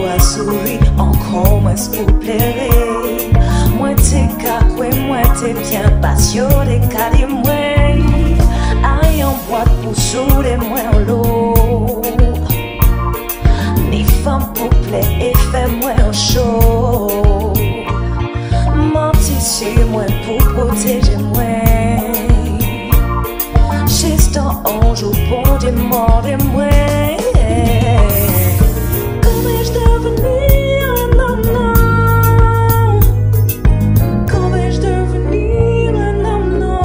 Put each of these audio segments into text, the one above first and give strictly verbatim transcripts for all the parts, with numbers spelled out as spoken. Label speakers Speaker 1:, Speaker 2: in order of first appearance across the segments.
Speaker 1: à sourire, encore moins pour plaire. Moi t'es cacoué, moi t'es bien passionné, car moi aïe en boîte pour souder moi en l'eau. Ni femme pour plaire et fait moi en chaud. Menti sur moi pour protéger moi. Juste un ange au bon des morts et moi. Comment vais-je devenir un homme? Comment vais-je devenir un homme?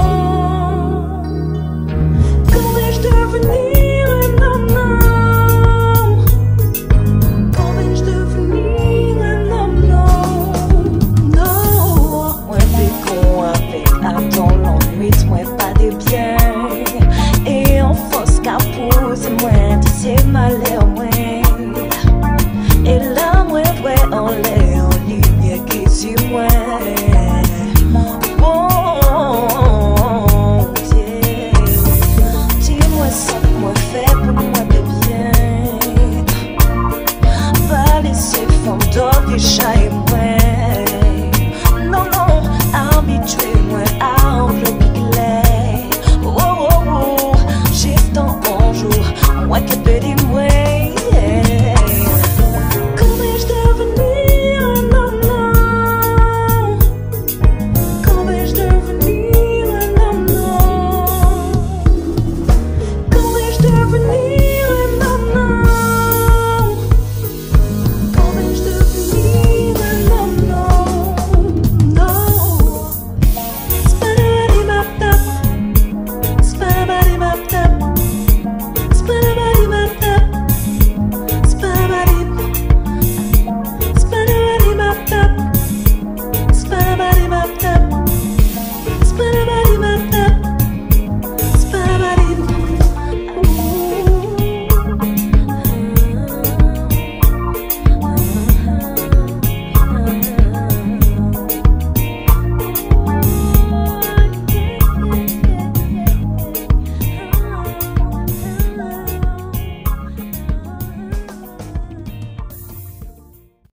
Speaker 1: Comment vais-je devenir un homme? Comment vais-je devenir un homme? Non, moi t'es con avec attends l'ennui, moi pas des biens. Et en fausse capouze, moi c'est malheur moi. Et là moi vrai en l'air en lumière qui sur moi. Bon Dieu, dis-moi ça que moi fait pour moi de bien. Pas laisser femme d'or que